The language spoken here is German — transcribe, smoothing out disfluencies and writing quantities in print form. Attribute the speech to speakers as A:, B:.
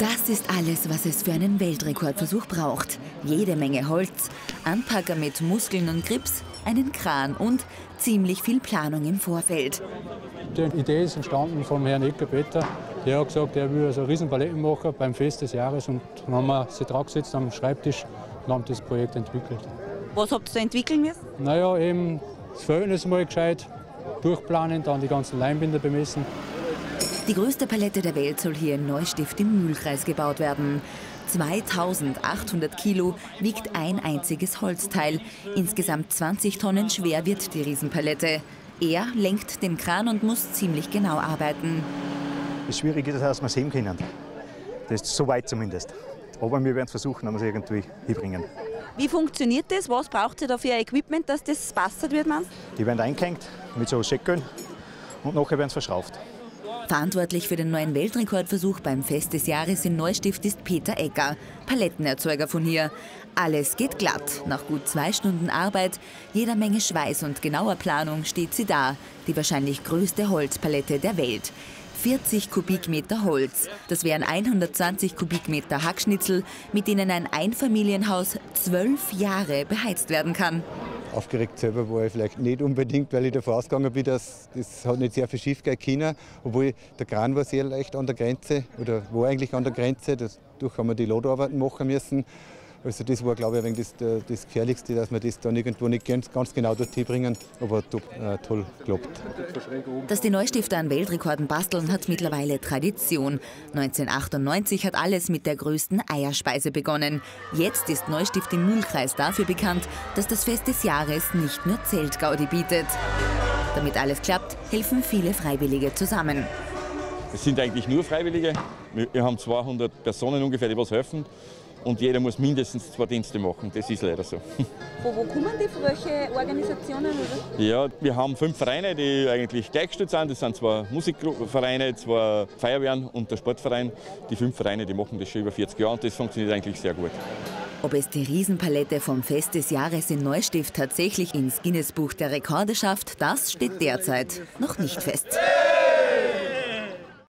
A: Das ist alles, was es für einen Weltrekordversuch braucht. Jede Menge Holz, Anpacker mit Muskeln und Grips, einen Kran und ziemlich viel Planung im Vorfeld.
B: Die Idee ist entstanden vom Herrn Ecker-Peter. Der hat gesagt, er will so Riesenpaletten machen beim Fest des Jahres. Und dann haben wir sich drauf gesetzt am Schreibtisch und haben das Projekt entwickelt.
C: Was habt ihr da entwickeln müssen?
B: Naja, eben das Verhältnis mal gescheit durchplanen, dann die ganzen Leinbinder bemessen.
A: Die größte Palette der Welt soll hier in Neustift im Mühlkreis gebaut werden. 2800 Kilo wiegt ein einziges Holzteil. Insgesamt 20 Tonnen schwer wird die Riesenpalette. Er lenkt den Kran und muss ziemlich genau arbeiten.
D: Das Schwierige ist, dass wir es heben können. Das ist so weit zumindest. Aber wir werden es versuchen, dass wir es irgendwie hinbringen.
C: Wie funktioniert das? Was braucht ihr da für Equipment, dass das bastelt wird, meinst du?
D: Die werden eingehängt mit so Säckeln und nachher werden sie verschraubt.
A: Verantwortlich für den neuen Weltrekordversuch beim Fest des Jahres in Neustift ist Peter Egger, Palettenerzeuger von hier. Alles geht glatt. Nach gut 2 Stunden Arbeit, jeder Menge Schweiß und genauer Planung steht sie da. Die wahrscheinlich größte Holzpalette der Welt. 40 Kubikmeter Holz. Das wären 120 Kubikmeter Hackschnitzel, mit denen ein Einfamilienhaus 12 Jahre beheizt werden kann.
E: Aufgeregt selber war ich vielleicht nicht unbedingt, weil ich davon ausgegangen bin, dass das hat nicht sehr viel schief gehen können. Obwohl der Kran war sehr leicht an der Grenze oder war eigentlich an der Grenze. Dadurch haben wir die Lodarbeiten machen müssen. Also das war, glaube ich, ein wenig das Gefährlichste, dass wir das dann irgendwo nicht ganz genau dorthin bringen, aber toll geklappt.
A: Dass die Neustifter an Weltrekorden basteln, hat mittlerweile Tradition. 1998 hat alles mit der größten Eierspeise begonnen. Jetzt ist Neustift im Mühlkreis dafür bekannt, dass das Fest des Jahres nicht nur Zeltgaudi bietet. Damit alles klappt, helfen viele Freiwillige zusammen.
F: Es sind eigentlich nur Freiwillige. Wir haben 200 Personen ungefähr, die was helfen. Und jeder muss mindestens 2 Dienste machen. Das ist leider so.
C: Wo kommen die? Von welchen Organisationen? Oder?
F: Ja, wir haben 5 Vereine, die eigentlich gleichgestellt sind. Das sind 2 Musikvereine, 2 Feuerwehren und der Sportverein. Die 5 Vereine, die machen das schon über 40 Jahre und das funktioniert eigentlich sehr gut.
A: Ob es die Riesenpalette vom Fest des Jahres in Neustift tatsächlich ins Guinness-Buch der Rekorde schafft, das steht derzeit noch nicht fest.